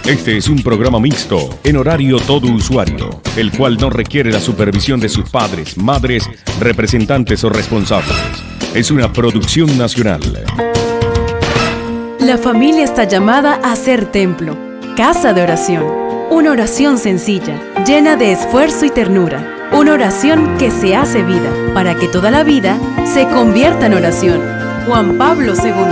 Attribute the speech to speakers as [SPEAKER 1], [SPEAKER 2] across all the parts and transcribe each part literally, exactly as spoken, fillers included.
[SPEAKER 1] Este es un programa mixto, en horario todo usuario, el cual no requiere la supervisión de sus padres, madres, representantes o responsables. Es una producción nacional.
[SPEAKER 2] La familia está llamada a ser templo, casa de oración. Una oración sencilla, llena de esfuerzo y ternura. Una oración que se hace vida, para que toda la vida se convierta en oración. Juan Pablo segundo.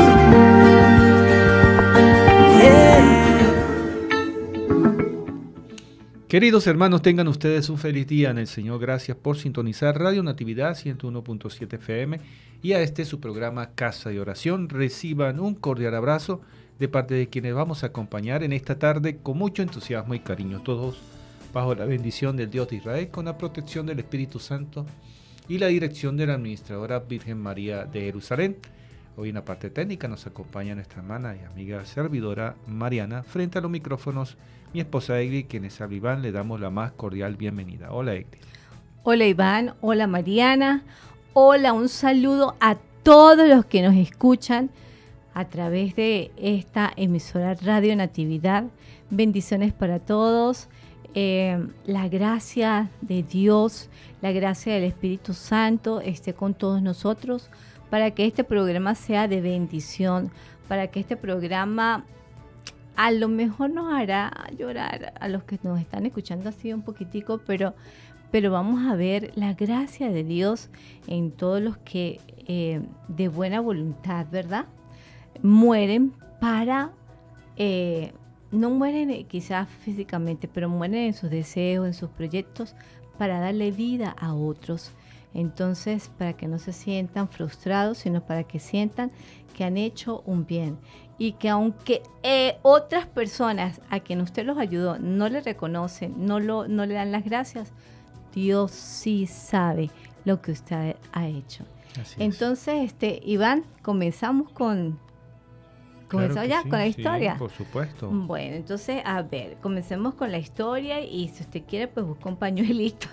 [SPEAKER 3] Queridos hermanos, tengan ustedes un feliz día en el Señor. Gracias por sintonizar Radio Natividad ciento uno punto siete F M y a este su programa Casa de Oración. Reciban un cordial abrazo de parte de quienes vamos a acompañar en esta tarde con mucho entusiasmo y cariño. Todos bajo la bendición del Dios de Israel, con la protección del Espíritu Santo y la dirección de la Administradora Virgen María de Jerusalén. Hoy en la parte técnica nos acompaña nuestra hermana y amiga servidora Mariana. Frente a los micrófonos, mi esposa Egli, quienes a Iván le damos la más cordial bienvenida. Hola, Egli.
[SPEAKER 4] Hola, Iván. Hola, Mariana. Hola, un saludo a todos los que nos escuchan a través de esta emisora Radio Natividad. Bendiciones para todos. Eh, la gracia de Dios, la gracia del Espíritu Santo esté con todos nosotros para que este programa sea de bendición, para que este programa a lo mejor nos hará llorar a los que nos están escuchando así un poquitico, pero, pero vamos a ver la gracia de Dios en todos los que eh, de buena voluntad, ¿verdad? Mueren para, eh, no mueren quizás físicamente, pero mueren en sus deseos, en sus proyectos, para darle vida a otros. Entonces, para que no se sientan frustrados, sino para que sientan que han hecho un bien. Y que aunque eh, otras personas a quien usted los ayudó no le reconocen, no, lo, no le dan las gracias, Dios sí sabe lo que usted ha hecho. Así Entonces, es. este, Iván, comenzamos con... ¿Comenzamos claro ya sí, con la historia?
[SPEAKER 3] Sí, por supuesto.
[SPEAKER 4] Bueno, entonces, a ver, comencemos con la historia y si usted quiere, pues busca un pañuelito.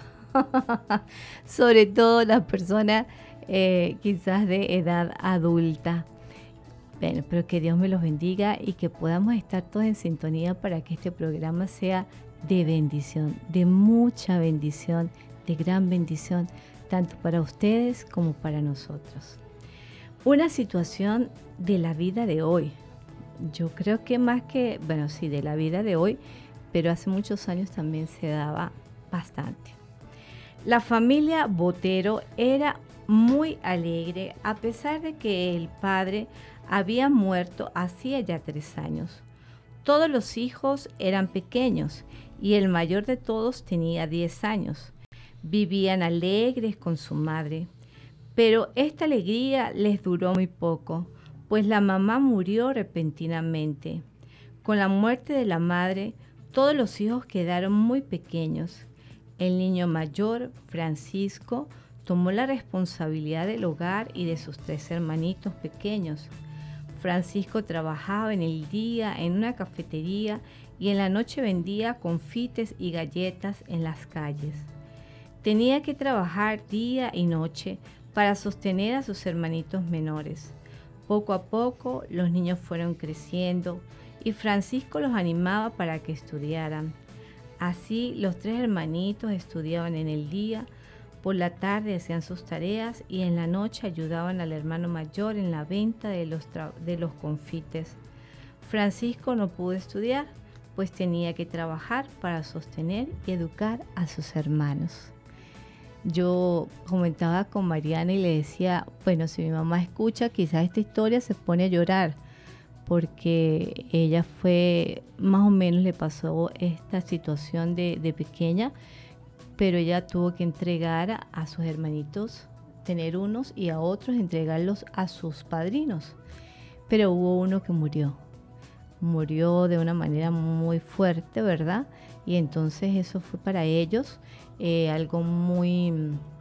[SPEAKER 4] Sobre todo las personas eh, quizás de edad adulta. Bueno, pero que Dios me los bendiga y que podamos estar todos en sintonía para que este programa sea de bendición, de mucha bendición, de gran bendición, tanto para ustedes como para nosotros. Una situación de la vida de hoy. Yo creo que más que, bueno, sí, de la vida de hoy, pero hace muchos años también se daba bastante. La familia Botero era muy alegre a pesar de que el padre había muerto hacía ya tres años. Todos los hijos eran pequeños y el mayor de todos tenía diez años. Vivían alegres con su madre, pero esta alegría les duró muy poco, pues la mamá murió repentinamente. Con la muerte de la madre, todos los hijos quedaron muy pequeños. El niño mayor, Francisco, tomó la responsabilidad del hogar y de sus tres hermanitos pequeños. Francisco trabajaba en el día en una cafetería y en la noche vendía confites y galletas en las calles. Tenía que trabajar día y noche para sostener a sus hermanitos menores. Poco a poco los niños fueron creciendo y Francisco los animaba para que estudiaran. Así los tres hermanitos estudiaban en el día, por la tarde hacían sus tareas y en la noche ayudaban al hermano mayor en la venta de los, de los confites. Francisco no pudo estudiar, pues tenía que trabajar para sostener y educar a sus hermanos. Yo comentaba con Mariana y le decía, bueno, si mi mamá escucha, quizás esta historia se pone a llorar, porque ella fue, más o menos le pasó esta situación de, de pequeña, pero ella tuvo que entregar a, a sus hermanitos, tener unos y a otros entregarlos a sus padrinos. Pero hubo uno que murió, murió de una manera muy fuerte, ¿verdad? Y entonces eso fue para ellos eh, algo muy,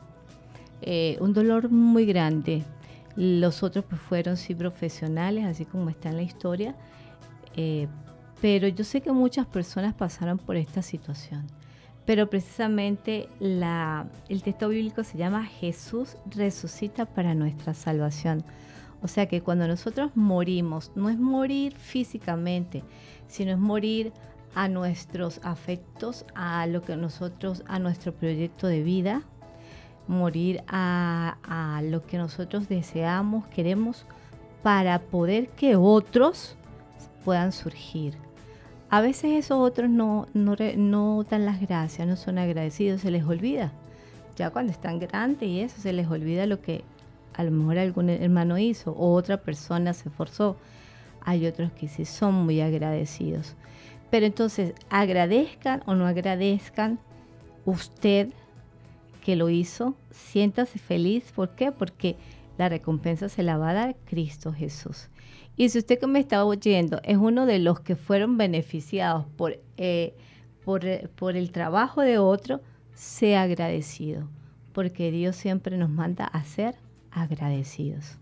[SPEAKER 4] eh, un dolor muy grande. Los otros pues fueron sí profesionales, así como está en la historia, eh, pero yo sé que muchas personas pasaron por esta situación. Pero precisamente la, el texto bíblico se llama Jesús resucita para nuestra salvación. O sea que cuando nosotros morimos, no es morir físicamente, sino es morir a nuestros afectos, a lo que nosotros, a nuestro proyecto de vida, morir a, a lo que nosotros deseamos, queremos, para poder que otros puedan surgir. A veces esos otros no, no, no dan las gracias, no son agradecidos, se les olvida. Ya cuando están grandes y eso, se les olvida lo que a lo mejor algún hermano hizo o otra persona se esforzó. Hay otros que sí son muy agradecidos. Pero entonces, agradezcan o no agradezcan, usted que lo hizo, siéntase feliz. ¿Por qué? Porque la recompensa se la va a dar Cristo Jesús. Y si usted que me está oyendo es uno de los que fueron beneficiados por, eh, por, por el trabajo de otro, sea agradecido, porque Dios siempre nos manda a ser agradecidos.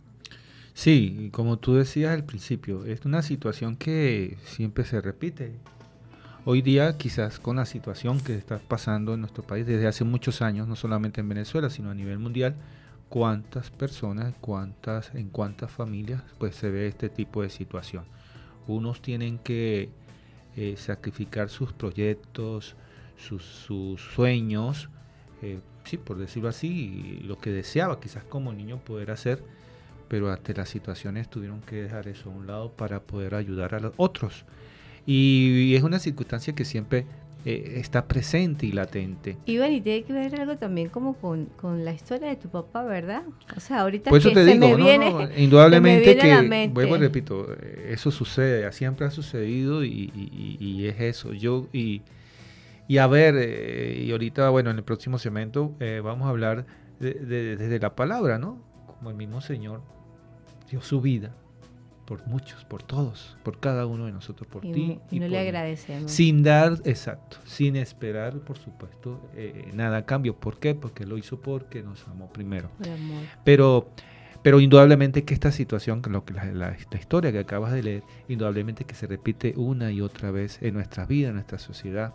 [SPEAKER 3] Sí, y como tú decías al principio, es una situación que siempre se repite. Hoy día, quizás con la situación que está pasando en nuestro país desde hace muchos años, no solamente en Venezuela, sino a nivel mundial, cuántas personas, cuántas, en cuántas familias pues se ve este tipo de situación. Unos tienen que eh, sacrificar sus proyectos, sus, sus sueños, eh, sí, por decirlo así, lo que deseaba quizás como niño poder hacer, pero ante las situaciones tuvieron que dejar eso a un lado para poder ayudar a los otros. Y, y es una circunstancia que siempre eh, está presente y latente.
[SPEAKER 4] Iván, y tiene que ver algo también como con, con la historia de tu papá, ¿verdad? O sea, ahorita
[SPEAKER 3] Por eso
[SPEAKER 4] que
[SPEAKER 3] te
[SPEAKER 4] se
[SPEAKER 3] digo,
[SPEAKER 4] me
[SPEAKER 3] no,
[SPEAKER 4] viene,
[SPEAKER 3] no, indudablemente
[SPEAKER 4] se me viene a la
[SPEAKER 3] que,
[SPEAKER 4] mente.
[SPEAKER 3] vuelvo y repito, eso sucede, siempre ha sucedido y, y, y es eso. Yo y, y a ver, eh, y ahorita, bueno, en el próximo segmento eh, vamos a hablar de, de, desde la palabra, ¿no? Como el mismo Señor dio su vida por muchos, por todos, por cada uno de nosotros, por
[SPEAKER 4] y,
[SPEAKER 3] ti
[SPEAKER 4] y
[SPEAKER 3] y
[SPEAKER 4] no
[SPEAKER 3] por
[SPEAKER 4] le
[SPEAKER 3] mí.
[SPEAKER 4] agradecemos.
[SPEAKER 3] Sin dar, exacto, sin esperar, por supuesto, eh, nada a cambio. ¿Por qué? Porque lo hizo porque nos amó primero.
[SPEAKER 4] Por amor.
[SPEAKER 3] Pero, pero indudablemente que esta situación, lo que la, la, esta historia que acabas de leer, indudablemente que se repite una y otra vez en nuestra vida, en nuestra sociedad.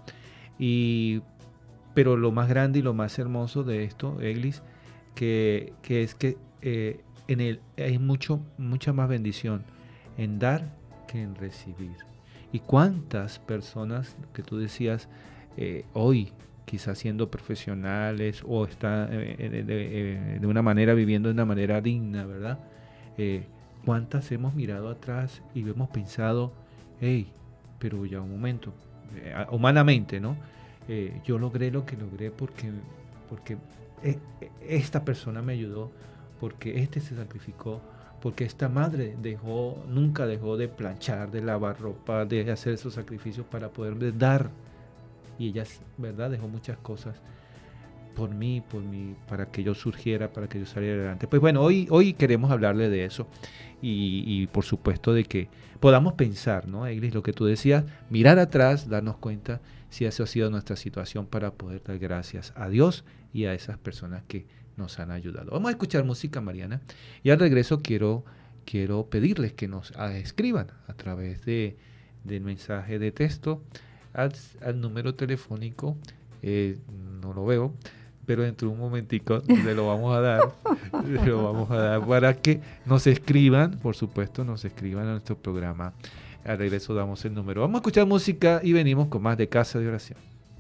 [SPEAKER 3] Y, pero lo más grande y lo más hermoso de esto, Eglis, que, que es que eh, en el hay mucho, mucha más bendición en dar que en recibir. Y cuántas personas que tú decías eh, hoy, quizás siendo profesionales o están eh, de, de, de una manera viviendo de una manera digna, ¿verdad? Eh, cuántas hemos mirado atrás y hemos pensado, hey, pero ya un momento, eh, humanamente, ¿no? Eh, yo logré lo que logré porque, porque eh, esta persona me ayudó, porque este se sacrificó, porque esta madre dejó, nunca dejó de planchar, de lavar ropa, de hacer esos sacrificios para poder dar. Y ella, ¿verdad?, dejó muchas cosas por mí, por mí, para que yo surgiera, para que yo saliera adelante. Pues bueno, hoy, hoy queremos hablarle de eso y, y por supuesto de que podamos pensar, ¿no, Eglis? Lo que tú decías, mirar atrás, darnos cuenta si esa ha sido nuestra situación para poder dar gracias a Dios y a esas personas que nos han ayudado. Vamos a escuchar música, Mariana, y al regreso quiero, quiero pedirles que nos escriban a través de, del mensaje de texto al, al número telefónico, eh, no lo veo, pero dentro de un momentico le lo vamos a dar, le lo vamos a dar para que nos escriban, por supuesto, nos escriban a nuestro programa. Al regreso damos el número. Vamos a escuchar música y venimos con más de Casa de Oración.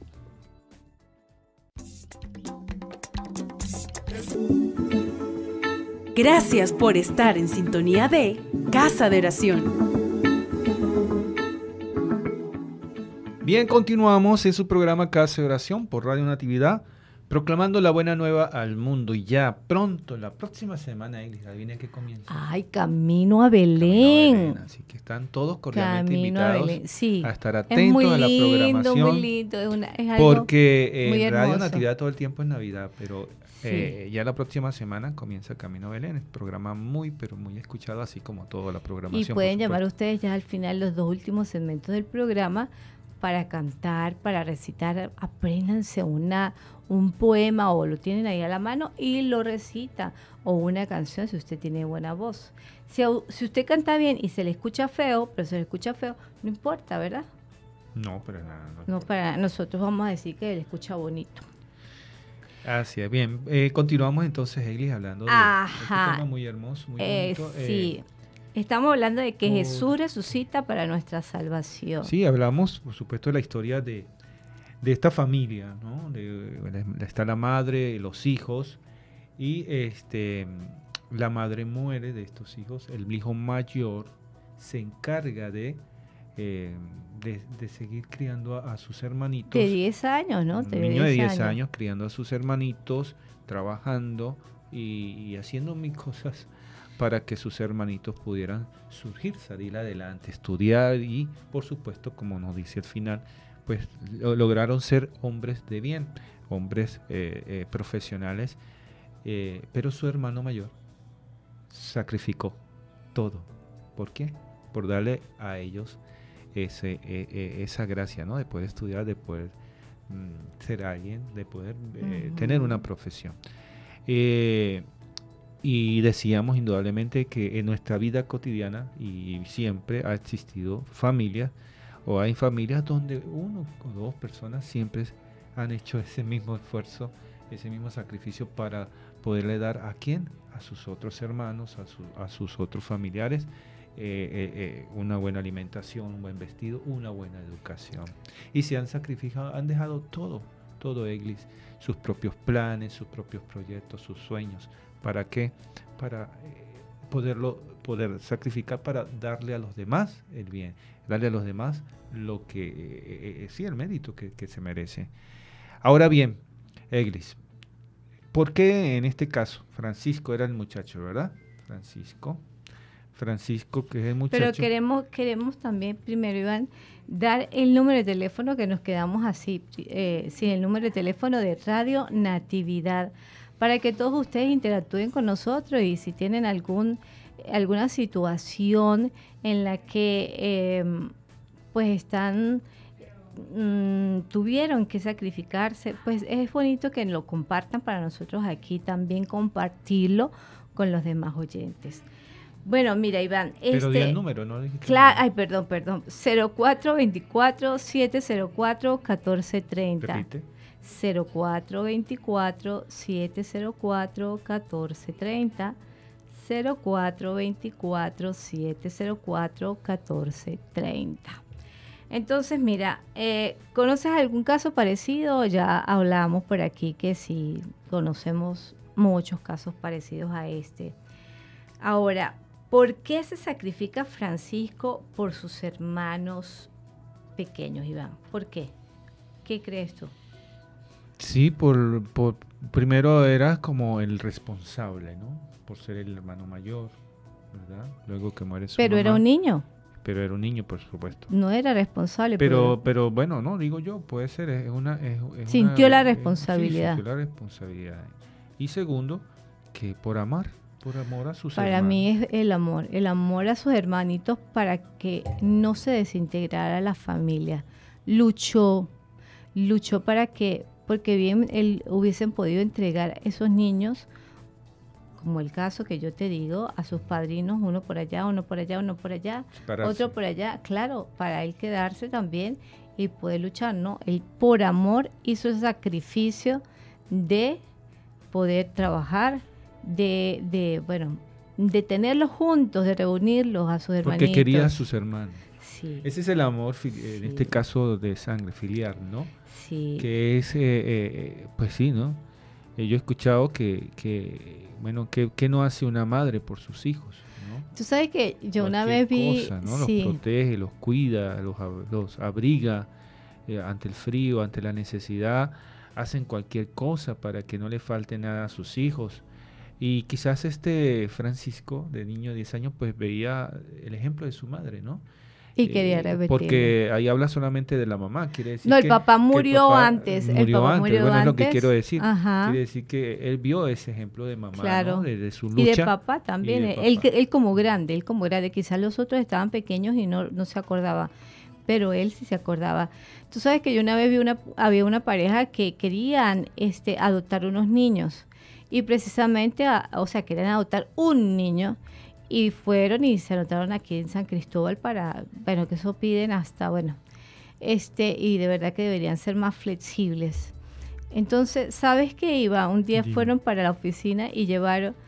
[SPEAKER 2] Gracias por estar en sintonía de Casa de Oración.
[SPEAKER 3] Bien, continuamos en su programa Casa de Oración por Radio Natividad, proclamando la buena nueva al mundo. Y ya pronto, la próxima semana, Eglis, adivinen qué comienza.
[SPEAKER 4] Ay, Camino a Belén.
[SPEAKER 3] Camino a Belén. Así que están todos cordialmente
[SPEAKER 4] Camino a
[SPEAKER 3] invitados
[SPEAKER 4] Belén. Sí.
[SPEAKER 3] a estar
[SPEAKER 4] Es
[SPEAKER 3] atentos
[SPEAKER 4] muy
[SPEAKER 3] a la
[SPEAKER 4] lindo,
[SPEAKER 3] programación.
[SPEAKER 4] muy lindo. Es una, es algo
[SPEAKER 3] Porque
[SPEAKER 4] muy
[SPEAKER 3] en Radio
[SPEAKER 4] hermoso.
[SPEAKER 3] Natividad todo el tiempo es Navidad, pero
[SPEAKER 4] Sí.
[SPEAKER 3] eh, ya la próxima semana comienza Camino a Belén, el programa muy, pero muy escuchado, así como toda la programación.
[SPEAKER 4] Y pueden llamar ustedes ya al final los dos últimos segmentos del programa para cantar, para recitar. Apréndanse una, un poema o lo tienen ahí a la mano y lo recita. O una canción si usted tiene buena voz. Si, si usted canta bien y se le escucha feo, pero se le escucha feo, no importa, ¿verdad?
[SPEAKER 3] No, pero nada. No,
[SPEAKER 4] No, para nosotros vamos a decir que le escucha bonito.
[SPEAKER 3] Así es, bien. Eh, continuamos entonces, Eglis, hablando de
[SPEAKER 4] Ajá.
[SPEAKER 3] este tema muy hermoso, muy
[SPEAKER 4] Eh,
[SPEAKER 3] bonito.
[SPEAKER 4] sí.
[SPEAKER 3] Eh,
[SPEAKER 4] Estamos hablando de que
[SPEAKER 3] Oh.
[SPEAKER 4] Jesús resucita para nuestra salvación.
[SPEAKER 3] Sí, hablamos, por supuesto, de la historia de, de esta familia, ¿no? De, de- está la madre, los hijos, y este, la madre muere de estos hijos. El hijo mayor se encarga de, eh, de, de seguir criando a, a sus hermanitos.
[SPEAKER 4] De diez años, ¿no?
[SPEAKER 3] Un niño de diez años criando a sus hermanitos, trabajando y, y haciendo mil cosas para que sus hermanitos pudieran surgir, salir adelante, estudiar y, por supuesto, como nos dice el final, pues lo- lograron ser hombres de bien, hombres eh, eh, profesionales, eh, pero su hermano mayor sacrificó todo. ¿Por qué? Por darle a ellos ese, eh, eh, esa gracia, ¿no? De poder estudiar, de poder mm, ser alguien, de poder eh,
[SPEAKER 4] Ujú.
[SPEAKER 3] tener una profesión. Eh, y decíamos indudablemente que en nuestra vida cotidiana y siempre ha existido familias o hay familias donde uno o dos personas siempre han hecho ese mismo esfuerzo, ese mismo sacrificio para poderle dar a quién, a sus otros hermanos, a, su- a sus otros familiares, eh, eh, eh, una buena alimentación, un buen vestido, una buena educación. Y se han sacrificado, han dejado todo, todo Eglis, sus propios planes, sus propios proyectos, sus sueños. ¿Para qué? Para eh, poderlo, poder sacrificar para darle a los demás el bien, darle a los demás lo que, eh, eh, sí, el mérito que, que se merece. Ahora bien, Eglis, ¿por qué en este caso Francisco era el muchacho, verdad? Francisco, Francisco que es el muchacho.
[SPEAKER 4] Pero queremos, queremos también, primero, Iván, dar el número de teléfono que nos quedamos así, eh, sin el número de teléfono de Radio Natividad, para que todos ustedes interactúen con nosotros y si tienen algún alguna situación en la que eh, pues están mm, tuvieron que sacrificarse, pues es bonito que lo compartan para nosotros aquí también compartirlo con los demás oyentes. Bueno, mira, Iván,
[SPEAKER 3] Pero
[SPEAKER 4] este
[SPEAKER 3] di el número, ¿no? Dijiste
[SPEAKER 4] Cla-
[SPEAKER 3] el número.
[SPEAKER 4] ay, perdón, perdón. cero cuatro veinticuatro, siete cero cuatro, catorce treinta.
[SPEAKER 3] Repite.
[SPEAKER 4] cero cuatro veinticuatro, siete cero cuatro, catorce treinta. cero cuatro veinticuatro, siete cero cuatro, catorce treinta. Entonces, mira, eh, ¿conoces algún caso parecido? Ya hablamos por aquí que sí, conocemos muchos casos parecidos a este. Ahora, ¿por qué se sacrifica Francisco por sus hermanos pequeños, Iván? ¿Por qué? ¿Qué crees tú?
[SPEAKER 3] Sí, por, por primero era como el responsable, ¿no? Por ser el hermano mayor, ¿verdad? Luego que muere su
[SPEAKER 4] Pero era
[SPEAKER 3] mamá.
[SPEAKER 4] un niño,
[SPEAKER 3] Pero era un niño, por supuesto.
[SPEAKER 4] no era responsable.
[SPEAKER 3] Pero, pero bueno, no, digo yo, puede ser, es una... es- es
[SPEAKER 4] Sintió
[SPEAKER 3] una-
[SPEAKER 4] la
[SPEAKER 3] es-
[SPEAKER 4] responsabilidad.
[SPEAKER 3] sí, sintió la responsabilidad. Y segundo, que por amar, por amor a sus
[SPEAKER 4] Para
[SPEAKER 3] hermanos.
[SPEAKER 4] mí es el amor, el amor a sus hermanitos para que no se desintegrara la familia. Luchó, luchó para que, porque bien él hubiesen podido entregar esos niños, como el caso que yo te digo, a sus padrinos, uno por allá, uno por allá, uno por allá,
[SPEAKER 3] Para
[SPEAKER 4] otro
[SPEAKER 3] sí.
[SPEAKER 4] por allá, claro, para él quedarse también y poder luchar, ¿no? Él por amor hizo el sacrificio de poder trabajar, de, de bueno, de tenerlos juntos, de reunirlos a sus hermanitos.
[SPEAKER 3] Porque quería a sus hermanos.
[SPEAKER 4] Sí,
[SPEAKER 3] Ese es el amor, fi- en
[SPEAKER 4] Sí.
[SPEAKER 3] este caso de sangre, filial, ¿no?
[SPEAKER 4] sí.
[SPEAKER 3] Que es, eh, eh, pues sí, ¿no? Eh, yo he escuchado que, que bueno, que, que no hace una madre por sus hijos, ¿no?
[SPEAKER 4] Tú sabes que yo una
[SPEAKER 3] Cualquier
[SPEAKER 4] vez vi,
[SPEAKER 3] cosa, ¿no?
[SPEAKER 4] sí,
[SPEAKER 3] Los protege, los cuida, los, ab- los abriga eh, ante el frío, ante la necesidad, hacen cualquier cosa para que no le falte nada a sus hijos. Y quizás este Francisco, de niño de diez años, pues veía el ejemplo de su madre, ¿no?
[SPEAKER 4] y quería
[SPEAKER 3] Eh,
[SPEAKER 4] repetirlo.
[SPEAKER 3] Porque ahí habla solamente de la mamá, quiere decir
[SPEAKER 4] No, el
[SPEAKER 3] que-
[SPEAKER 4] papá
[SPEAKER 3] que el
[SPEAKER 4] murió
[SPEAKER 3] papá
[SPEAKER 4] antes, el
[SPEAKER 3] murió
[SPEAKER 4] papá
[SPEAKER 3] antes,
[SPEAKER 4] murió
[SPEAKER 3] bueno, es lo que
[SPEAKER 4] antes.
[SPEAKER 3] quiero decir.
[SPEAKER 4] Ajá.
[SPEAKER 3] Quiere decir que él vio ese ejemplo de mamá,
[SPEAKER 4] Claro.
[SPEAKER 3] ¿no? de, de su lucha.
[SPEAKER 4] Y de papá también,
[SPEAKER 3] de
[SPEAKER 4] él,
[SPEAKER 3] papá.
[SPEAKER 4] él como grande, él como grande, quizás los otros estaban pequeños y no, no se acordaba, pero él sí se acordaba. Tú sabes que yo una vez vi una, había una pareja que querían este, adoptar unos niños y precisamente, a- o sea, querían adoptar un niño y fueron y se anotaron aquí en San Cristóbal para, bueno, que eso piden hasta, bueno, este, y de verdad que deberían ser más flexibles. Entonces, ¿sabes qué iba? Un día
[SPEAKER 3] Dime.
[SPEAKER 4] fueron para la oficina y llevaron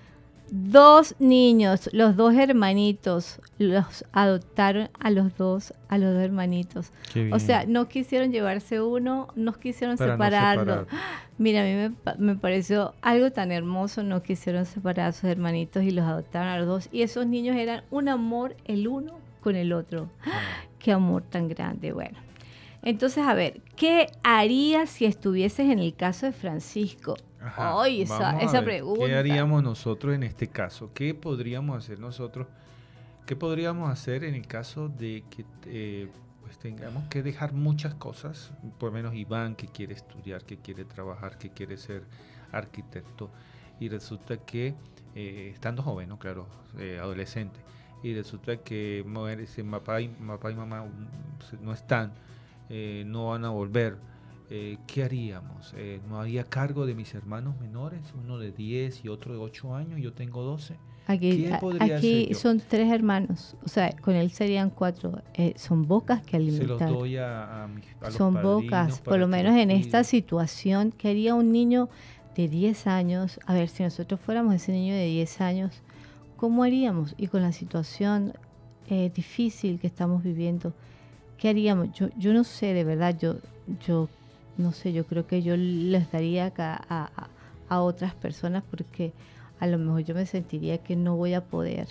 [SPEAKER 4] Dos niños, los dos hermanitos, los adoptaron a los dos, a los dos hermanitos. O sea, no quisieron llevarse uno, no quisieron Para separarlo. No separar. Mira, a mí me, me pareció algo tan hermoso, no quisieron separar a sus hermanitos y los adoptaron a los dos. Y esos niños eran un amor el uno con el otro. Ah. Qué amor tan grande, bueno. Entonces, a ver, ¿qué harías si estuvieses en el caso de Francisco?
[SPEAKER 3] Ajá,
[SPEAKER 4] Ay, esa, esa pregunta.
[SPEAKER 3] ¿Qué haríamos nosotros en este caso? ¿Qué podríamos hacer nosotros? ¿Qué podríamos hacer en el caso de que eh, pues tengamos que dejar muchas cosas? Por lo menos Iván, que quiere estudiar, que quiere trabajar, que quiere ser arquitecto, y resulta que, eh, estando joven, ¿no? Claro, eh, adolescente, y resulta que papá y, papá y mamá no están, eh, no van a volver. Eh, ¿Qué haríamos? Eh, ¿No haría cargo de mis hermanos menores? Uno de diez y otro de ocho años, yo tengo doce.
[SPEAKER 4] Aquí, ¿Qué podría aquí hacer yo? Son tres hermanos, o sea, con él serían cuatro. Eh, son bocas que alimentar.
[SPEAKER 3] Se los doy a, a, mis, a los
[SPEAKER 4] Son bocas, por lo menos en esta situación. ¿Qué haría un niño de diez años? A ver, si nosotros fuéramos ese niño de diez años, ¿cómo haríamos? Y con la situación eh, difícil que estamos viviendo, ¿qué haríamos? Yo, yo no sé, de verdad, yo... yo no sé, yo creo que yo les daría a, a, a otras personas porque a lo mejor yo me sentiría que no voy a poder.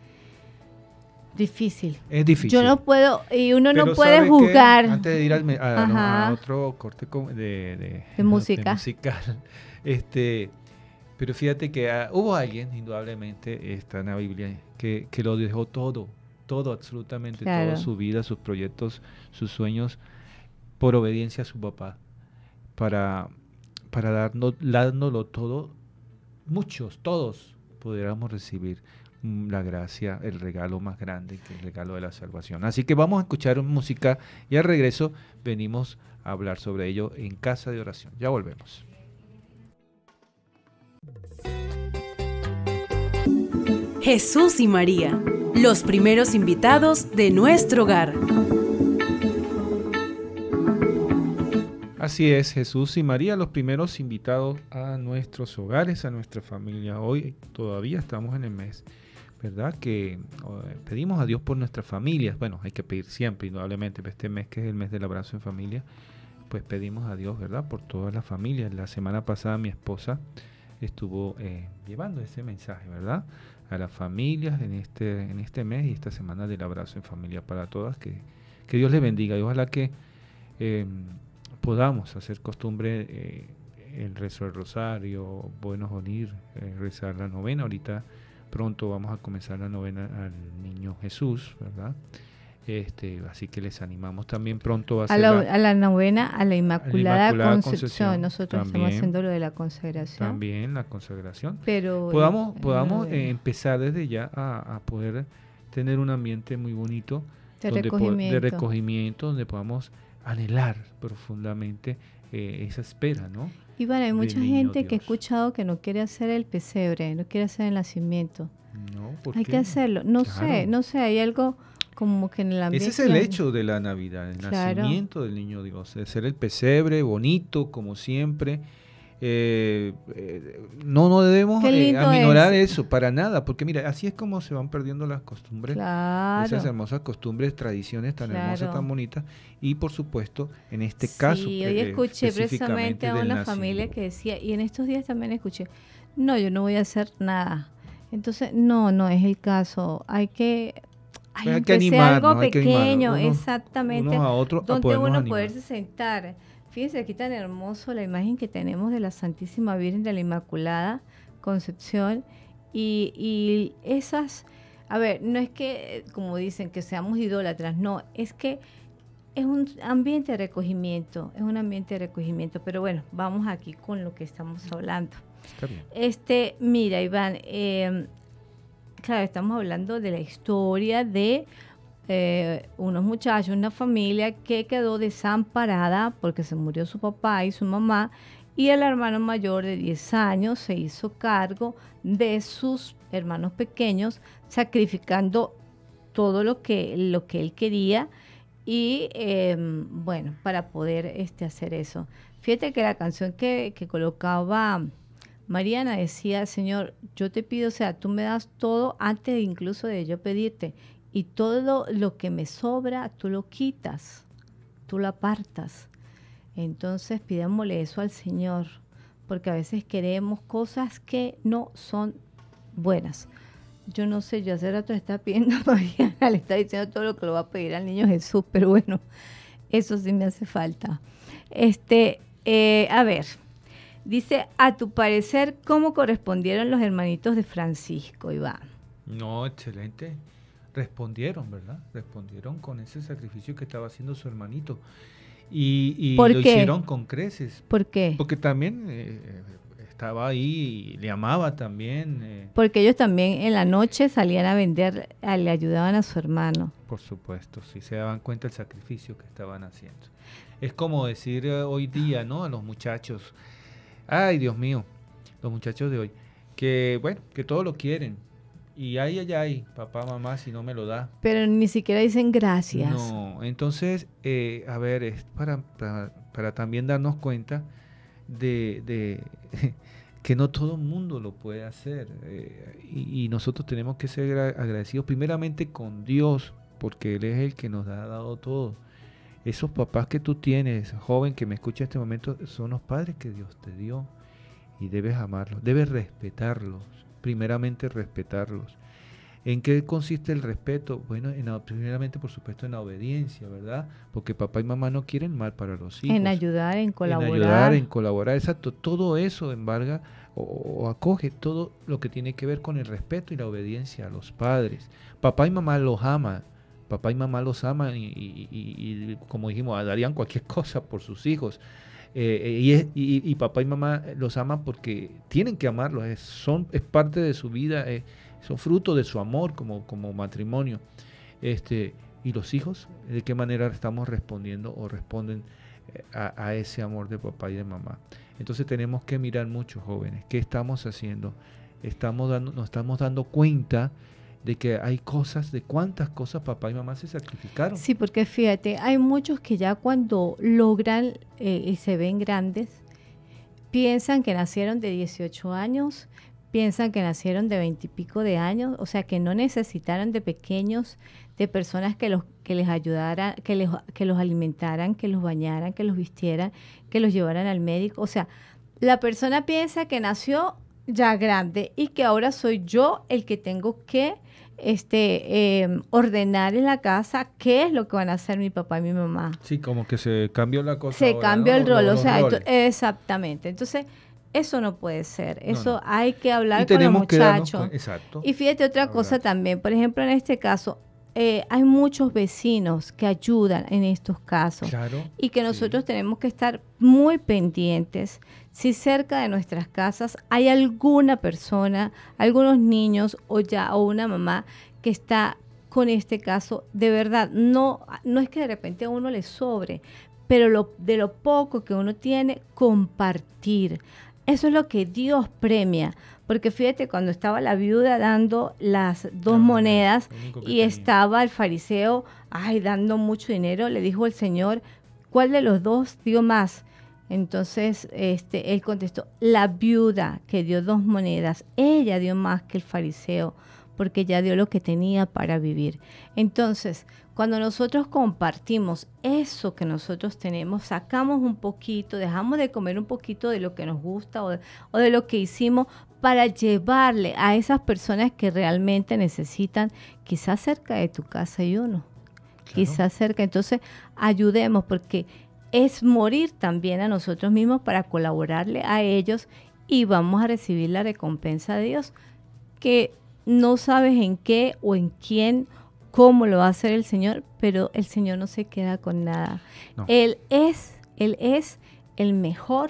[SPEAKER 4] Difícil.
[SPEAKER 3] Es difícil.
[SPEAKER 4] Yo no puedo, y uno Pero no puede juzgar.
[SPEAKER 3] Antes de ir al, a, no, a otro corte de, de,
[SPEAKER 4] de música.
[SPEAKER 3] De musical, este, pero fíjate que uh, hubo alguien, indudablemente, está en la Biblia, que, que lo dejó todo, todo, absolutamente claro. Toda su vida, sus proyectos, sus sueños, por obediencia a su papá. Para, para darnos, dárnoslo todo, muchos, todos, pudiéramos recibir la gracia, el regalo más grande, que es el regalo de la salvación. Así que vamos a escuchar música y al regreso venimos a hablar sobre ello en Casa de Oración. Ya volvemos.
[SPEAKER 2] Jesús y María, los primeros invitados de nuestro hogar.
[SPEAKER 3] Así es, Jesús y María, los primeros invitados a nuestros hogares, a nuestra familia. Hoy todavía estamos en el mes, ¿verdad? Que eh, pedimos a Dios por nuestras familias. Bueno, hay que pedir siempre, indudablemente, pero este mes que es el mes del abrazo en familia, pues pedimos a Dios, ¿verdad? Por todas las familias. La semana pasada mi esposa estuvo eh, llevando ese mensaje, ¿verdad? A las familias en este, en este mes y esta semana del abrazo en familia para todas. Que, que Dios les bendiga y ojalá que... Eh, podamos hacer costumbre eh, el rezo del rosario, buenos unir, eh, rezar la novena. Ahorita pronto vamos a comenzar la novena al Niño Jesús, ¿verdad? Este, así que les animamos también pronto va a,
[SPEAKER 4] a,
[SPEAKER 3] ser
[SPEAKER 4] la,
[SPEAKER 3] la,
[SPEAKER 4] a la novena a la Inmaculada,
[SPEAKER 3] Inmaculada
[SPEAKER 4] Concepción.
[SPEAKER 3] Concepción.
[SPEAKER 4] Nosotros también, estamos haciendo lo de la consagración.
[SPEAKER 3] También la consagración.
[SPEAKER 4] Pero
[SPEAKER 3] podamos, podamos eh, empezar desde ya a, a poder tener un ambiente muy bonito
[SPEAKER 4] de
[SPEAKER 3] donde
[SPEAKER 4] recogimiento.
[SPEAKER 3] Po- de recogimiento, donde podamos anhelar profundamente eh, esa espera, ¿no?
[SPEAKER 4] Y bueno, hay mucha gente
[SPEAKER 3] Dios.
[SPEAKER 4] que he escuchado que no quiere hacer el pesebre, no quiere hacer el nacimiento.
[SPEAKER 3] No, ¿por
[SPEAKER 4] hay
[SPEAKER 3] qué?
[SPEAKER 4] que hacerlo. No
[SPEAKER 3] Claro.
[SPEAKER 4] sé, no sé, hay algo como que en el ambiente...
[SPEAKER 3] Ese es el hecho de la Navidad, el
[SPEAKER 4] Claro.
[SPEAKER 3] nacimiento del Niño Dios, de ser el pesebre bonito, como siempre. Eh, eh, no, no debemos eh, aminorar es. eso para nada, porque mira, así es como se van perdiendo las costumbres,
[SPEAKER 4] Claro.
[SPEAKER 3] esas hermosas costumbres, tradiciones tan
[SPEAKER 4] Claro.
[SPEAKER 3] hermosas, tan bonitas, y por supuesto, en este
[SPEAKER 4] Sí,
[SPEAKER 3] caso,
[SPEAKER 4] hoy
[SPEAKER 3] eh,
[SPEAKER 4] escuché precisamente a una familia que decía, y en estos días también escuché, no, yo no voy a hacer nada. Entonces, no, no es el caso. Hay que, ay,
[SPEAKER 3] Hay
[SPEAKER 4] aunque
[SPEAKER 3] que
[SPEAKER 4] sea
[SPEAKER 3] animarnos,
[SPEAKER 4] algo
[SPEAKER 3] hay que
[SPEAKER 4] pequeño,
[SPEAKER 3] animarnos, unos-
[SPEAKER 4] exactamente,
[SPEAKER 3] unos a otros a
[SPEAKER 4] donde
[SPEAKER 3] podernos
[SPEAKER 4] uno
[SPEAKER 3] animar.
[SPEAKER 4] poderse sentar. Fíjense aquí tan hermoso la imagen que tenemos de la Santísima Virgen de la Inmaculada Concepción y, y esas, a ver, no es que, como dicen, que seamos idólatras, no, es que es un ambiente de recogimiento, es un ambiente de recogimiento, pero bueno, vamos aquí con lo que estamos hablando.
[SPEAKER 3] Está bien.
[SPEAKER 4] Este, mira, Iván, eh, claro, estamos hablando de la historia de eh, unos muchachos, una familia que quedó desamparada porque se murió su papá y su mamá, y el hermano mayor de diez años se hizo cargo de sus hermanos pequeños, sacrificando todo lo que, lo que él quería y eh, bueno, para poder este, hacer eso. Fíjate que la canción que, que colocaba Mariana decía, Señor, yo te pido, o sea, tú me das todo antes de incluso de yo pedirte, y todo lo, lo que me sobra, tú lo quitas, tú lo apartas. Entonces pidámosle eso al Señor, porque a veces queremos cosas que no son buenas. Yo no sé, yo hace rato le estaba pidiendo a Mariana, le está diciendo todo lo que lo va a pedir al niño Jesús, pero bueno, eso sí me hace falta. Este, eh, a ver, dice, a tu parecer, ¿cómo correspondieron los hermanitos de Francisco, Iván?
[SPEAKER 3] No, excelente. Respondieron, ¿verdad? Respondieron con ese sacrificio que estaba haciendo su hermanito. Y, y
[SPEAKER 4] ¿Por
[SPEAKER 3] lo
[SPEAKER 4] qué?
[SPEAKER 3] hicieron con creces.
[SPEAKER 4] ¿Por qué?
[SPEAKER 3] Porque también eh, estaba ahí y le amaba también. Eh.
[SPEAKER 4] Porque ellos también en la noche salían a vender, a, le ayudaban a su hermano.
[SPEAKER 3] Por supuesto, sí, se daban cuenta del sacrificio que estaban haciendo. Es como decir eh, hoy día, ¿no? A los muchachos, ay, Dios mío, los muchachos de hoy, que bueno, que todo lo quieren. Y ay, ay, ay, papá, mamá, si no me lo da.
[SPEAKER 4] Pero ni siquiera dicen gracias.
[SPEAKER 3] No, entonces, eh, a ver, es para, para, para también darnos cuenta de, de que no todo el mundo lo puede hacer. Eh, y, y nosotros tenemos que ser agradecidos primeramente con Dios, porque Él es el que nos ha dado todo. Esos papás que tú tienes, joven que me escucha en este momento, son los padres que Dios te dio. Y debes amarlos, debes respetarlos. Primeramente respetarlos. ¿En qué consiste el respeto? Bueno, en, primeramente por supuesto en la obediencia, ¿verdad? Porque papá y mamá no quieren mal para los hijos.
[SPEAKER 4] En ayudar, en colaborar.
[SPEAKER 3] En ayudar, en colaborar, exacto. Todo eso embarga o, o acoge todo lo que tiene que ver con el respeto y la obediencia a los padres. Papá y mamá los aman. Papá y mamá los aman y, y, y, y como dijimos, darían cualquier cosa por sus hijos. Eh, y, es, y, y papá y mamá los aman porque tienen que amarlos, es, son, es parte de su vida, eh, son fruto de su amor como, como matrimonio. Este, y los hijos, ¿de qué manera estamos respondiendo o responden eh, a, a ese amor de papá y de mamá? Entonces tenemos que mirar mucho, jóvenes, ¿qué estamos haciendo? Estamos dando, nos estamos dando cuenta de que hay cosas, de cuántas cosas papá y mamá se sacrificaron.
[SPEAKER 4] Sí, porque fíjate, hay muchos que ya cuando logran eh, y se ven grandes, piensan que nacieron de dieciocho años, piensan que nacieron de veinte y pico de años, o sea, que no necesitaron de pequeños, de personas que los que les ayudaran, que, les, que los alimentaran, que los bañaran, que los vistieran, que los llevaran al médico. O sea, la persona piensa que nació ya grande y que ahora soy yo el que tengo que este eh, ordenar en la casa qué es lo que van a hacer mi papá y mi mamá.
[SPEAKER 3] Sí, como que se cambió la cosa.
[SPEAKER 4] Se
[SPEAKER 3] ahora,
[SPEAKER 4] cambió
[SPEAKER 3] ¿no?
[SPEAKER 4] el rol,
[SPEAKER 3] los,
[SPEAKER 4] o sea,
[SPEAKER 3] los
[SPEAKER 4] esto, exactamente. Entonces, eso no puede ser. Eso
[SPEAKER 3] no, no.
[SPEAKER 4] hay que hablar
[SPEAKER 3] y
[SPEAKER 4] con los
[SPEAKER 3] muchachos.
[SPEAKER 4] muchachos.
[SPEAKER 3] Exacto.
[SPEAKER 4] Y fíjate otra
[SPEAKER 3] hablar.
[SPEAKER 4] cosa también. Por ejemplo, en este caso, eh, hay muchos vecinos que ayudan en estos casos.
[SPEAKER 3] Claro,
[SPEAKER 4] y que nosotros
[SPEAKER 3] sí.
[SPEAKER 4] tenemos que estar muy pendientes si cerca de nuestras casas hay alguna persona, algunos niños o ya o una mamá que está con este caso. De verdad, no, no es que de repente a uno le sobre, pero lo, de lo poco que uno tiene, compartir. Eso es lo que Dios premia. Porque fíjate, cuando estaba la viuda dando las dos
[SPEAKER 3] No,
[SPEAKER 4] monedas y
[SPEAKER 3] tenía.
[SPEAKER 4] estaba el fariseo, ay, dando mucho dinero, le dijo el Señor, ¿cuál de los dos dio más? Entonces, este, él contestó, la viuda que dio dos monedas, ella dio más que el fariseo, porque ella dio lo que tenía para vivir. Entonces, cuando nosotros compartimos eso que nosotros tenemos, sacamos un poquito, dejamos de comer un poquito de lo que nos gusta o de, o de lo que hicimos para llevarle a esas personas que realmente necesitan, quizás cerca de tu casa hay uno, claro. quizás cerca. Entonces, ayudemos porque es morir también a nosotros mismos para colaborarle a ellos y vamos a recibir la recompensa de Dios, que no sabes en qué o en quién, cómo lo va a hacer el Señor, pero el Señor no se queda con nada. No. Él es, Él es el mejor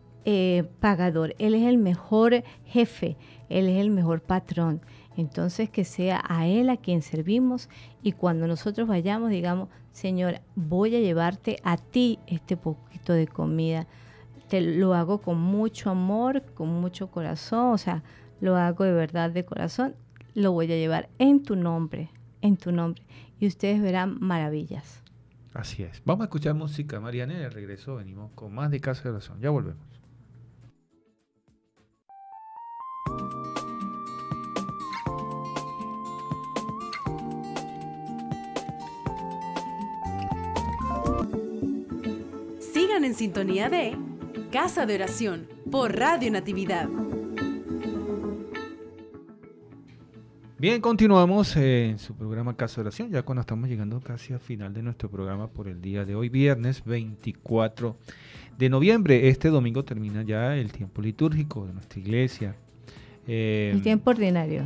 [SPEAKER 4] eh, pagador, Él es el mejor jefe, Él es el mejor patrón. Entonces, que sea a Él a quien servimos y cuando nosotros vayamos, digamos, Señor, voy a llevarte a ti este poquito de comida. Te lo hago con mucho amor, con mucho corazón, o sea, lo hago de verdad de corazón, lo voy a llevar en tu nombre, en tu nombre, y ustedes verán maravillas.
[SPEAKER 3] Así es. Vamos a escuchar música, Mariana, y de regreso venimos con más de Casa de Oración. Ya volvemos.
[SPEAKER 2] Están en sintonía de Casa de Oración por Radio Natividad.
[SPEAKER 3] Bien, continuamos en su programa Casa de Oración, ya cuando estamos llegando casi al final de nuestro programa por el día de hoy, viernes veinticuatro de noviembre. Este domingo termina ya el tiempo litúrgico de nuestra iglesia. Eh,
[SPEAKER 4] el tiempo ordinario.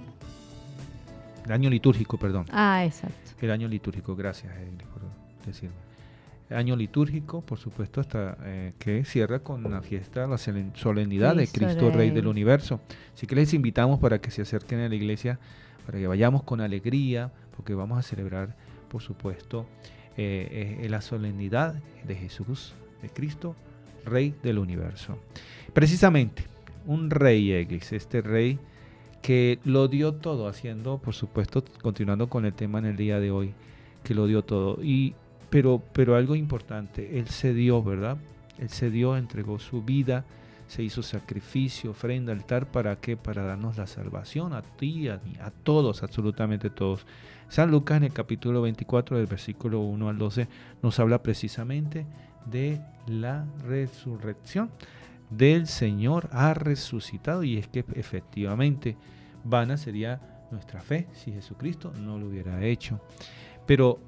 [SPEAKER 3] El año litúrgico, perdón.
[SPEAKER 4] Ah, exacto.
[SPEAKER 3] El año litúrgico, gracias Eglis por decirme. El año litúrgico, por supuesto, hasta eh, que cierra con la fiesta, la solemnidad de Cristo Rey del Universo. Así que les invitamos para que se acerquen a la iglesia, para que vayamos con alegría, porque vamos a celebrar, por supuesto, eh, eh, la solemnidad de Jesús, de Cristo, Rey del Universo. Precisamente, un rey, Eglis, este rey que lo dio todo, haciendo, por supuesto, continuando con el tema en el día de hoy, que lo dio todo. Y Pero, pero algo importante, Él se dio, ¿verdad? Él se dio, entregó su vida, se hizo sacrificio, ofrenda, altar, ¿para qué? Para darnos la salvación a ti, a mí, a todos, absolutamente todos. San Lucas en el capítulo veinticuatro, del versículo uno al doce, nos habla precisamente de la resurrección del Señor. Ha resucitado, y es que efectivamente vana sería nuestra fe si Jesucristo no lo hubiera hecho. Pero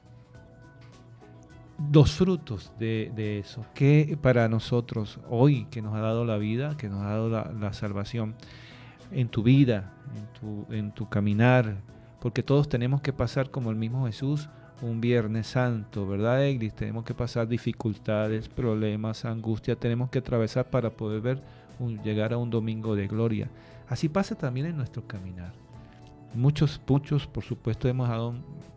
[SPEAKER 3] dos frutos de, de eso, que para nosotros hoy, que nos ha dado la vida, que nos ha dado la, la salvación, en tu vida, en tu, en tu caminar, porque todos tenemos que pasar como el mismo Jesús, un Viernes Santo, ¿verdad, Eglis? Tenemos que pasar dificultades, problemas, angustia, tenemos que atravesar para poder ver un, llegar a un domingo de gloria. Así pasa también en nuestro caminar. Muchos, muchos, por supuesto, hemos dado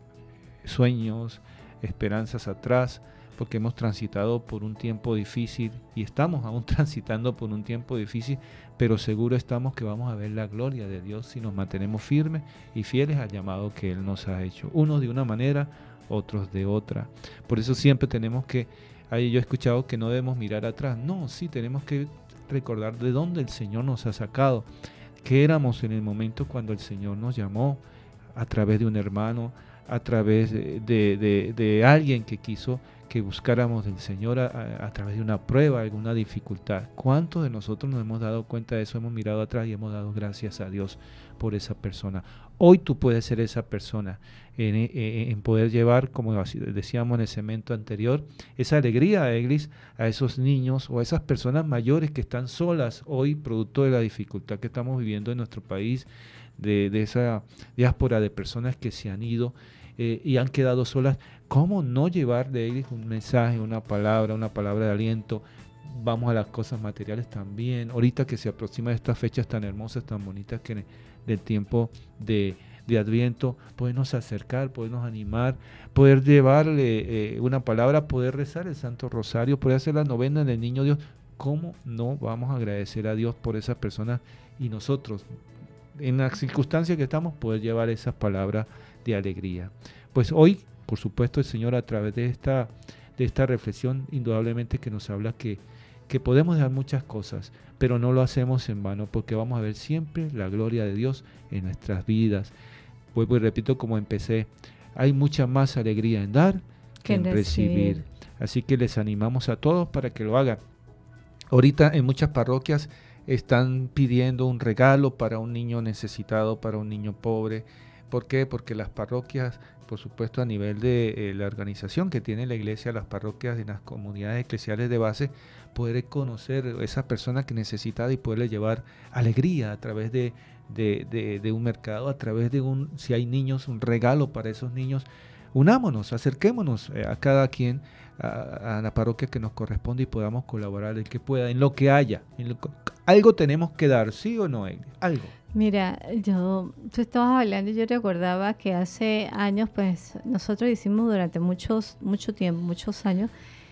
[SPEAKER 3] sueños, esperanzas atrás, porque hemos transitado por un tiempo difícil y estamos aún transitando por un tiempo difícil, pero seguro estamos que vamos a ver la gloria de Dios si nos mantenemos firmes y fieles al llamado que Él nos ha hecho, unos de una manera, otros de otra. Por eso siempre tenemos que, ahí yo he escuchado que no debemos mirar atrás, no, sí tenemos que recordar de dónde el Señor nos ha sacado, que éramos en el momento cuando el Señor nos llamó a través de un hermano, a través de, de, de, de alguien que quiso que buscáramos del Señor a, a, a través de una prueba, alguna dificultad. ¿Cuántos de nosotros nos hemos dado cuenta de eso? Hemos mirado atrás y hemos dado gracias a Dios por esa persona. Hoy tú puedes ser esa persona en, en, en poder llevar, como decíamos en el segmento anterior, esa alegría, Eglis, a esos niños o a esas personas mayores que están solas hoy, producto de la dificultad que estamos viviendo en nuestro país, de, de esa diáspora de personas que se han ido eh, y han quedado solas. ¿Cómo no llevar de ellos un mensaje, una palabra, una palabra de aliento? Vamos a las cosas materiales también. Ahorita que se aproxima estas fechas tan hermosas, tan bonitas, que del tiempo de, de Adviento, podernos acercar, podernos animar, poder llevarle eh, una palabra, poder rezar el Santo Rosario, poder hacer la novena del Niño Dios. ¿Cómo no vamos a agradecer a Dios por esas personas y nosotros, en las circunstancias que estamos, poder llevar esas palabras de alegría? Pues hoy, por supuesto, el Señor a través de esta, de esta reflexión, indudablemente que nos habla que, que podemos dejar muchas cosas, pero no lo hacemos en vano, porque vamos a ver siempre la gloria de Dios en nuestras vidas. Vuelvo y repito como empecé, hay mucha más alegría en dar que en recibir. recibir. Así que les animamos a todos para que lo hagan. Ahorita en muchas parroquias están pidiendo un regalo para un niño necesitado, para un niño pobre. ¿Por qué? Porque las parroquias, por supuesto, a nivel de eh, la organización que tiene la iglesia, las parroquias y las comunidades eclesiales de base, poder conocer a esa persona que necesita y poderle llevar alegría a través de, de, de, de un mercado, a través de un, si hay niños, un regalo para esos niños. Unámonos, acerquémonos eh, a cada quien, a, a la parroquia que nos corresponde y podamos colaborar el que pueda, en lo que haya. En lo, algo tenemos que dar, ¿sí o no, Eglis? Algo.
[SPEAKER 4] Mira, yo, tú estabas hablando y yo recordaba que hace años, pues, nosotros hicimos durante muchos, mucho tiempo, muchos años,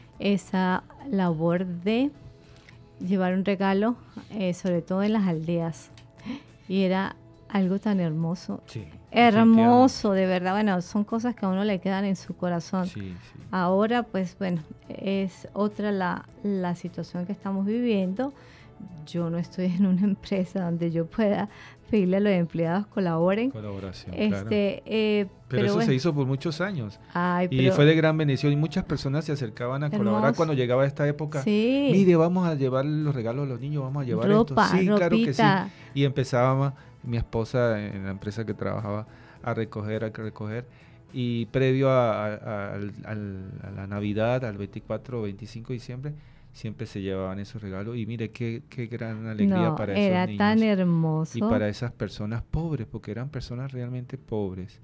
[SPEAKER 4] esa labor de llevar un regalo, eh, sobre todo en las aldeas. Y era algo tan hermoso.
[SPEAKER 3] Sí,
[SPEAKER 4] hermoso, de verdad. Bueno, son cosas que a uno le quedan en su corazón.
[SPEAKER 3] Sí, sí.
[SPEAKER 4] Ahora, pues, bueno, es otra la, la situación que estamos viviendo. yo no estoy en una empresa donde yo pueda pedirle a los empleados colaboren.
[SPEAKER 3] Colaboración,
[SPEAKER 4] este,
[SPEAKER 3] claro.
[SPEAKER 4] Eh,
[SPEAKER 3] pero,
[SPEAKER 4] pero
[SPEAKER 3] eso
[SPEAKER 4] bueno.
[SPEAKER 3] se hizo por muchos años.
[SPEAKER 4] Ay,
[SPEAKER 3] y
[SPEAKER 4] pero,
[SPEAKER 3] fue de gran bendición y muchas personas se acercaban a
[SPEAKER 4] hermoso.
[SPEAKER 3] colaborar cuando llegaba esta época.
[SPEAKER 4] Sí.
[SPEAKER 3] Mire, vamos a llevar los regalos a los niños, vamos a llevar
[SPEAKER 4] Ropa,
[SPEAKER 3] esto. Sí,
[SPEAKER 4] ropita.
[SPEAKER 3] claro que sí. Y empezaba mi esposa en la empresa que trabajaba a recoger, a recoger. Y previo a, a, a, a, a la Navidad, al veinticuatro o veinticinco de diciembre, siempre se llevaban esos regalos. Y mire, qué, qué gran alegría
[SPEAKER 4] no,
[SPEAKER 3] para esos
[SPEAKER 4] era
[SPEAKER 3] niños.
[SPEAKER 4] Tan hermoso.
[SPEAKER 3] Y para esas personas pobres, porque eran personas realmente pobres.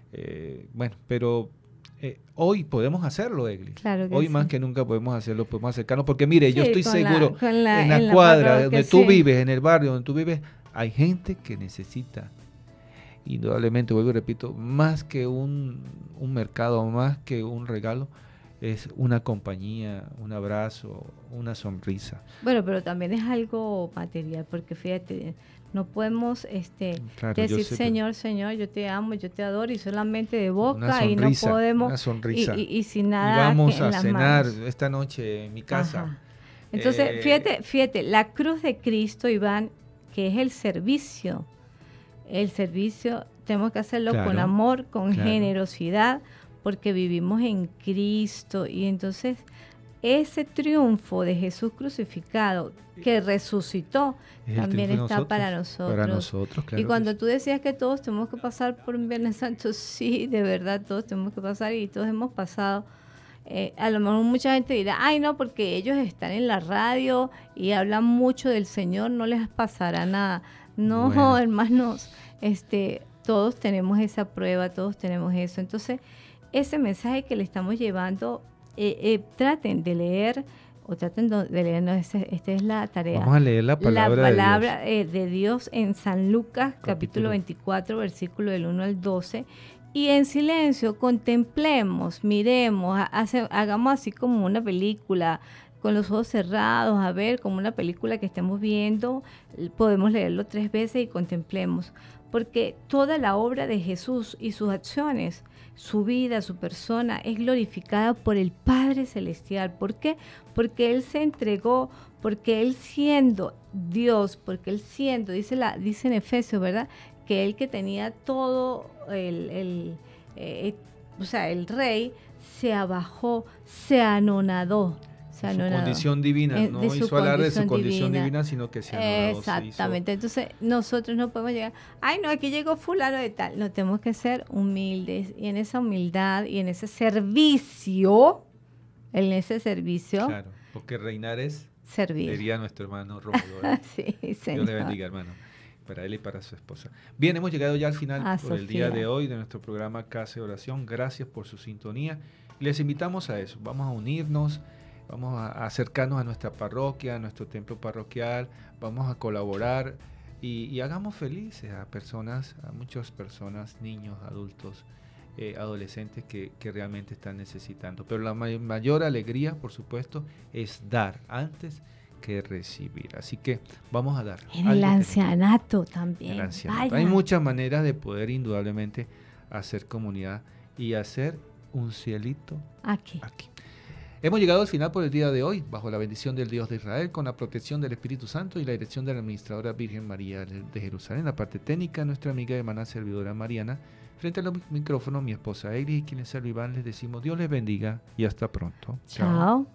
[SPEAKER 3] Eh, bueno, pero eh, hoy podemos hacerlo, Eglis.
[SPEAKER 4] Claro que
[SPEAKER 3] hoy
[SPEAKER 4] sí.
[SPEAKER 3] más que nunca podemos hacerlo, podemos acercarnos. Porque mire,
[SPEAKER 4] Sí,
[SPEAKER 3] yo estoy
[SPEAKER 4] con
[SPEAKER 3] seguro,
[SPEAKER 4] la, con la,
[SPEAKER 3] en la
[SPEAKER 4] en
[SPEAKER 3] cuadra
[SPEAKER 4] la
[SPEAKER 3] donde tú
[SPEAKER 4] sí.
[SPEAKER 3] vives, en el barrio donde tú vives, hay gente que necesita. Indudablemente, vuelvo y repito, más que un, un mercado, más que un regalo, es una compañía, un abrazo, una sonrisa.
[SPEAKER 4] Bueno, pero también es algo material, porque fíjate, no podemos este
[SPEAKER 3] Claro,
[SPEAKER 4] decir,
[SPEAKER 3] sé,
[SPEAKER 4] Señor, Señor, yo te amo, yo te adoro, y solamente de boca,
[SPEAKER 3] sonrisa,
[SPEAKER 4] y no podemos,
[SPEAKER 3] una sonrisa.
[SPEAKER 4] Y, y, y sin nada.
[SPEAKER 3] Y vamos
[SPEAKER 4] en
[SPEAKER 3] a
[SPEAKER 4] las
[SPEAKER 3] cenar
[SPEAKER 4] manos.
[SPEAKER 3] esta noche en mi casa.
[SPEAKER 4] Ajá. Entonces,
[SPEAKER 3] Eh,
[SPEAKER 4] fíjate, fíjate, la cruz de Cristo, Iván, que es el servicio, el servicio tenemos que hacerlo
[SPEAKER 3] Claro,
[SPEAKER 4] con amor, con
[SPEAKER 3] claro.
[SPEAKER 4] generosidad, porque vivimos en Cristo. Y entonces ese triunfo de Jesús crucificado, que resucitó,
[SPEAKER 3] es el
[SPEAKER 4] también
[SPEAKER 3] triunfo de
[SPEAKER 4] está
[SPEAKER 3] nosotros,
[SPEAKER 4] para nosotros.
[SPEAKER 3] Para nosotros, claro.
[SPEAKER 4] Y cuando
[SPEAKER 3] que sí.
[SPEAKER 4] tú decías que todos tenemos que pasar por un Viernes Santo, sí, de verdad, todos tenemos que pasar, y todos hemos pasado. Eh, a lo mejor mucha gente dirá, ay no, porque ellos están en la radio y hablan mucho del Señor, no les pasará nada. No,
[SPEAKER 3] Bueno.
[SPEAKER 4] hermanos, este, todos tenemos esa prueba, todos tenemos eso. Entonces, ese mensaje que le estamos llevando, eh, eh, traten de leer, o traten de leer, no, esta es la tarea.
[SPEAKER 3] Vamos a leer la palabra,
[SPEAKER 4] la palabra
[SPEAKER 3] de Dios.
[SPEAKER 4] Eh, de Dios en San Lucas, capítulo, capítulo veinticuatro, versículo del uno al doce. Y en silencio contemplemos, miremos, hace, hagamos así como una película, con los ojos cerrados, a ver, como una película que estemos viendo, podemos leerlo tres veces y contemplemos. Porque toda la obra de Jesús y sus acciones, su vida, su persona, es glorificada por el Padre Celestial. ¿Por qué? Porque Él se entregó, porque Él siendo Dios, porque Él siendo, dice, la, dice en Efesios, ¿verdad?, que Él que tenía todo, el, el, eh, o sea, el rey, se abajó, se anonadó. Se
[SPEAKER 3] su
[SPEAKER 4] anonadó.
[SPEAKER 3] condición divina,
[SPEAKER 4] Eh,
[SPEAKER 3] no
[SPEAKER 4] de su
[SPEAKER 3] hizo hablar de su
[SPEAKER 4] condición
[SPEAKER 3] condición divina,
[SPEAKER 4] divina,
[SPEAKER 3] sino que se anonadó.
[SPEAKER 4] Exactamente.
[SPEAKER 3] Se hizo...
[SPEAKER 4] Entonces, nosotros no podemos llegar, ay, no, aquí llegó fulano de tal. No, tenemos que ser humildes, y en esa humildad y en ese servicio, en ese servicio,
[SPEAKER 3] Claro, porque reinar es
[SPEAKER 4] servir.
[SPEAKER 3] Diría nuestro hermano Rómulo.
[SPEAKER 4] Sí, señor.
[SPEAKER 3] Dios le bendiga, hermano, para él y para su esposa. Bien, hemos llegado ya al final
[SPEAKER 4] A
[SPEAKER 3] por el
[SPEAKER 4] Sofía.
[SPEAKER 3] día de hoy de nuestro programa Casa de Oración. Gracias por su sintonía. Les invitamos a eso. Vamos a unirnos, vamos a acercarnos a nuestra parroquia, a nuestro templo parroquial, vamos a colaborar y, y hagamos felices a personas, a muchas personas, niños, adultos, eh, adolescentes que, que realmente están necesitando. Pero la may- mayor alegría, por supuesto, es dar antes que recibir. Así que vamos a dar.
[SPEAKER 4] En
[SPEAKER 3] algo
[SPEAKER 4] el
[SPEAKER 3] que-
[SPEAKER 4] ancianato también.
[SPEAKER 3] el ancianato.
[SPEAKER 4] Vaya.
[SPEAKER 3] Hay muchas maneras de poder indudablemente hacer comunidad y hacer un cielito
[SPEAKER 4] Aquí.
[SPEAKER 3] aquí. Hemos llegado al final por el día de hoy, bajo la bendición del Dios de Israel, con la protección del Espíritu Santo y la dirección de la Administradora Virgen María de Jerusalén. La parte técnica, nuestra amiga y hermana servidora Mariana. Frente a los micrófonos, mi esposa Eglis y quien les serve Iván, les decimos Dios les bendiga y hasta pronto.
[SPEAKER 4] Chao.